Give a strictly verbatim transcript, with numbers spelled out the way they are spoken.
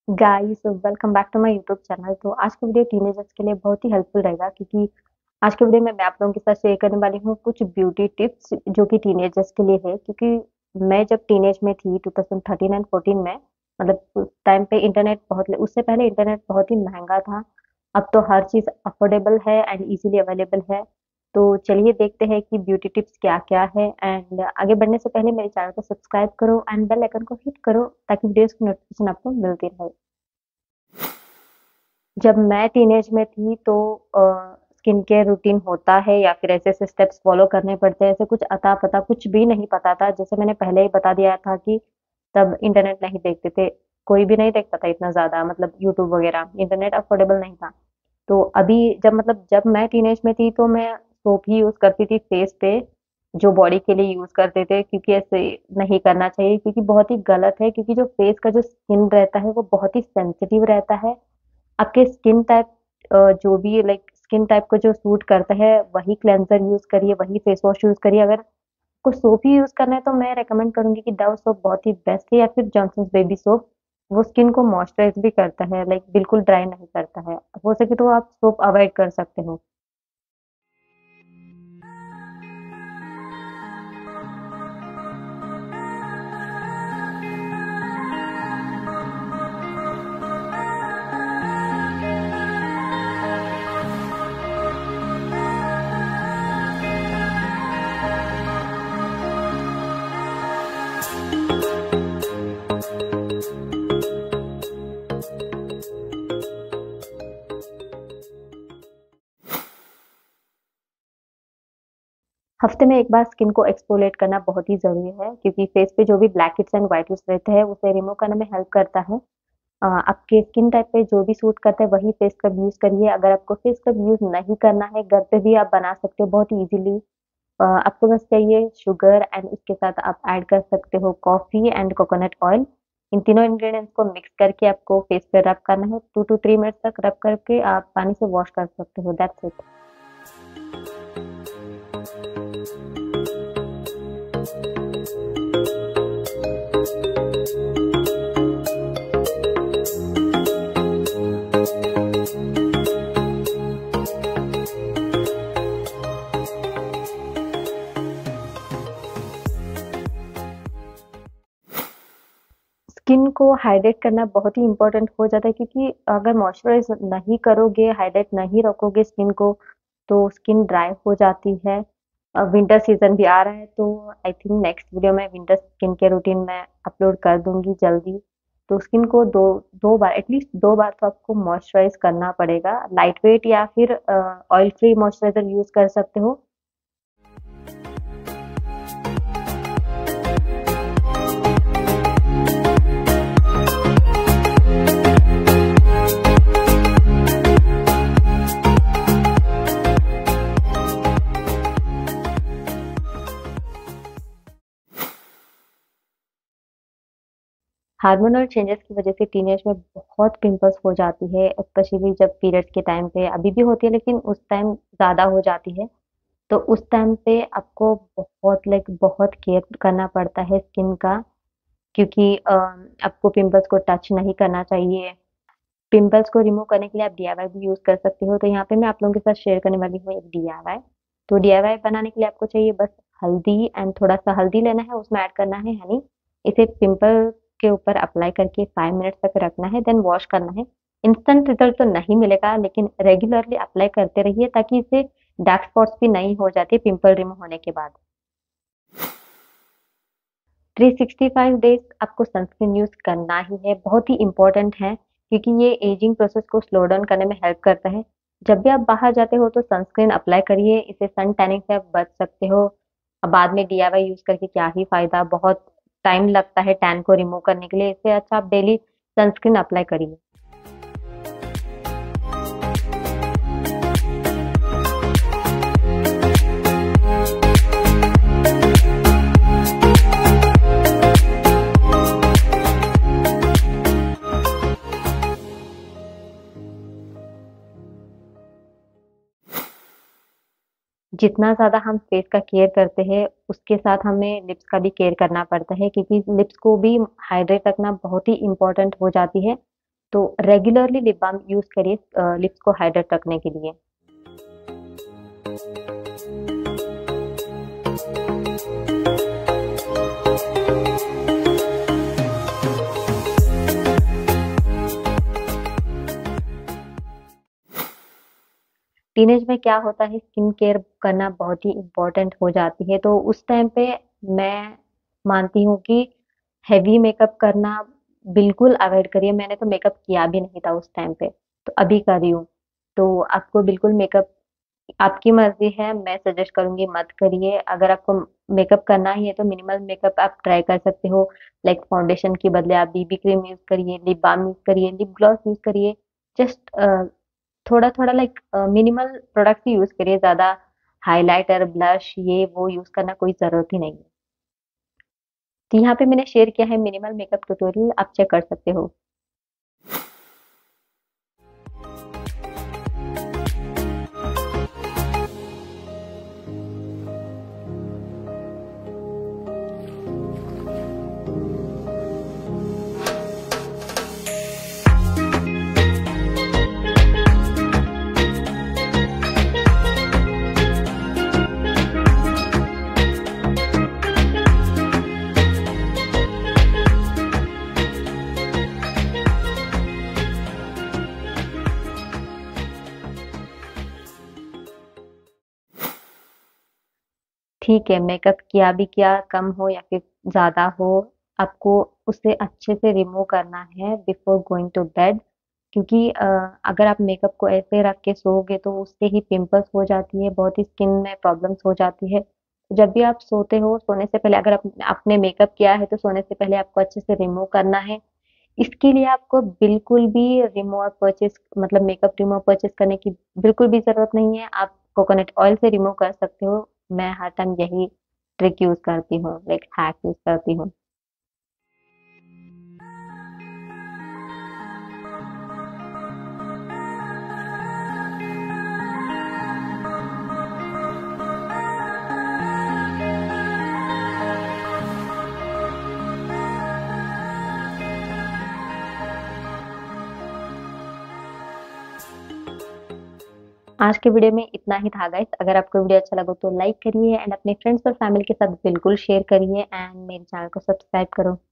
Guys welcome back to my YouTube channel. तो आज का वीडियो टीनेजर्स के लिए बहुत ही हेल्पफुल रहेगा क्योंकि आज के वीडियो में मैं आप लोगों के साथ शेयर करने वाली हूँ कुछ ब्यूटी टिप्स जो कि टीनेजर्स के लिए है। क्योंकि मैं जब टीनेज में थी ट्वेंटी थर्टीन एंड फोर्टीन में, मतलब उस टाइम पे इंटरनेट बहुत, उससे पहले इंटरनेट बहुत ही महंगा था। अब तो हर चीज़ अफोर्डेबल है एंड इजीली अवेलेबल है। तो चलिए देखते हैं कि ब्यूटी टिप्स क्या क्या है। एंड आगे बढ़ने से पहले मेरे चैनल को सब्सक्राइब करो एंड बेल आइकन को हिट करो ताकि वीडियोस की नोटिफिकेशन आपको मिलती रहे। जब मैं टीनेज में थी तो स्किन केयर रूटीन होता है या फिर ऐसे ऐसे स्टेप्स फॉलो करने पड़ते हैं, ऐसे कुछ अता पता कुछ भी नहीं पता था। जैसे मैंने पहले ही बता दिया था कि तब इंटरनेट नहीं देखते थे, कोई भी नहीं देखता था इतना ज़्यादा, मतलब यूट्यूब वगैरह, इंटरनेट अफोर्डेबल नहीं था। तो अभी जब मतलब जब मैं टीनेज में थी तो मैं सोप ही यूज़ करती थी फेस पे, जो बॉडी के लिए यूज़ करते थे, क्योंकि ऐसे नहीं करना चाहिए, क्योंकि बहुत ही गलत है। क्योंकि जो फेस का जो स्किन रहता है वो बहुत ही सेंसिटिव रहता है। आपके स्किन टाइप, जो भी लाइक स्किन टाइप को जो सूट करता है वही क्लेंजर यूज करिए, वही फेस वॉश यूज करिए। अगर आपको सोप ही यूज करना है तो मैं रेकमेंड करूंगी कि डव सोप बहुत ही बेस्ट है, या फिर जॉनसन्स बेबी सोप। वो स्किन को मॉइस्चराइज भी करता है, लाइक बिल्कुल ड्राई नहीं करता है। हो सके तो आप सोप अवॉइड कर सकते हो। हफ्ते में एक बार स्किन को एक्सफोलिएट करना बहुत ही जरूरी है, क्योंकि फेस पे जो भी blackheads and whiteheads रहते हैं उसे रिमूव करने में हेल्प करता है। अ, आपके स्किन टाइप पे जो भी सूट करता है वही फेस स्क्रब यूज करिए। अगर आपको फेस स्क्रब यूज नहीं करना है, घर पे भी आप बना सकते हो बहुत इजीली। आपको बस चाहिए शुगर एंड उसके साथ आप ऐड कर सकते हो कॉफी एंड कोकोनट ऑयल। इन तीनों इंग्रेडिएंट्स को मिक्स करके आपको फेस पे रब करना है। टू टू थ्री मिनट्स तक रब करके आप पानी से वॉश कर सकते हो। That's it. स्किन को हाइड्रेट करना बहुत ही इम्पोर्टेंट हो जाता है, क्योंकि अगर मॉइस्चराइज नहीं करोगे, हाइड्रेट नहीं रखोगे स्किन को, तो स्किन ड्राई हो जाती है। विंटर सीजन भी आ रहा है, तो आई थिंक नेक्स्ट वीडियो में विंटर स्किन केयर रूटीन मैं अपलोड कर दूंगी जल्दी। तो स्किन को दो दो बार, एटलीस्ट दो बार तो आपको मॉइस्चराइज करना पड़ेगा। लाइट वेट या फिर ऑयल फ्री मॉइस्चराइजर यूज कर सकते हो। हार्मोनल चेंजेस की वजह से टीनेज में बहुत पिंपल्स हो जाती है, स्पेशली जब पीरियड्स के टाइम पे। अभी भी होती है लेकिन उस टाइम ज़्यादा हो जाती है। तो उस टाइम पे आपको बहुत लाइक बहुत केयर करना पड़ता है स्किन का, क्योंकि अ, आपको पिंपल्स को टच नहीं करना चाहिए। पिंपल्स को रिमूव करने के लिए आप डीआईवाई भी यूज़ कर सकते हो। तो यहाँ पे मैं आप लोगों के साथ शेयर करने वाली हूँ एक डीआईवाई। तो डीआईवाई बनाने के लिए आपको चाहिए बस हल्दी एंड थोड़ा सा हल्दी लेना है, उसमें ऐड करना है हनी। इसे पिंपल के ऊपर अप्लाई करके फाइव मिनट्स तक रखना है, देन वॉश करना है। इंस्टेंट रिजल्ट तो नहीं मिलेगा, लेकिन रेगुलरली अप्लाई करते रहिए ताकि इससे डार्क स्पॉट्स भी नहीं हो जाती पिंपल रिमूव होने के बाद। थ्री सिक्सटी फाइव डेज आपको सनस्क्रीन यूज करना ही है, बहुत ही इंपॉर्टेंट है, क्योंकि ये एजिंग प्रोसेस को स्लो डाउन करने में हेल्प करता है। जब भी आप बाहर जाते हो तो सनस्क्रीन अप्लाई करिए, इससे सन टैनिंग से आप बच सकते हो। अब बाद में डीआईवाई यूज करके क्या ही फायदा, बहुत टाइम लगता है टैन को रिमूव करने के लिए। इससे अच्छा आप डेली सनस्क्रीन अप्लाई करिए। जितना ज़्यादा हम फेस का केयर करते हैं, उसके साथ हमें लिप्स का भी केयर करना पड़ता है, क्योंकि लिप्स को भी हाइड्रेट रखना बहुत ही इम्पोर्टेंट हो जाती है। तो रेगुलरली लिप बाम यूज़ करिए लिप्स को हाइड्रेट रखने के लिए। टीनेज में क्या होता है, स्किन केयर करना बहुत ही इम्पोर्टेंट हो जाती है, तो उस टाइम पे मैं मानती हूँ कि हेवी मेकअप करना बिल्कुल अवॉइड करिए। मैंने तो मेकअप किया भी नहीं था उस टाइम पे, तो अभी कर रही हूँ। तो आपको बिल्कुल मेकअप आपकी मर्जी है, मैं सजेस्ट करूंगी मत करिए। अगर आपको मेकअप करना ही है तो मिनिमल मेकअप आप ट्राई कर सकते हो। लाइक फाउंडेशन के बदले आप बीबी क्रीम यूज करिए, लिप बाम यूज करिए, लिप ग्लॉस यूज करिए। जस्ट थोड़ा थोड़ा लाइक मिनिमल प्रोडक्ट ही यूज करिए, ज्यादा हाइलाइटर ब्लश ये वो यूज करना कोई जरूरत ही नहीं है। तो यहाँ पे मैंने शेयर किया है मिनिमल मेकअप ट्यूटोरियल, आप चेक कर सकते हो। ठीक है, मेकअप किया भी किया, कम हो या फिर ज़्यादा हो, आपको उसे अच्छे से रिमूव करना है बिफोर गोइंग टू बेड। क्योंकि अ, अगर आप मेकअप को ऐसे रख के सोओगे तो उससे ही पिंपल्स हो जाती है, बहुत ही स्किन में प्रॉब्लम्स हो जाती है। जब भी आप सोते हो, सोने से पहले अगर आप आपने मेकअप किया है तो सोने से पहले आपको अच्छे से रिमूव करना है। इसके लिए आपको बिल्कुल भी रिमूवर परचेज मतलब मेकअप रिमूवर परचेज करने की बिल्कुल भी ज़रूरत नहीं है। आप कोकोनट ऑयल से रिमूव कर सकते हो। मैं हर टाइम यही ट्रिक यूज़ करती हूँ, लाइक हैक यूज़ करती हूँ। आज के वीडियो में इतना ही था गाइस। अगर आपको वीडियो अच्छा लगा तो लाइक करिए एंड अपने फ्रेंड्स और फैमिली के साथ बिल्कुल शेयर करिए एंड मेरे चैनल को सब्सक्राइब करो।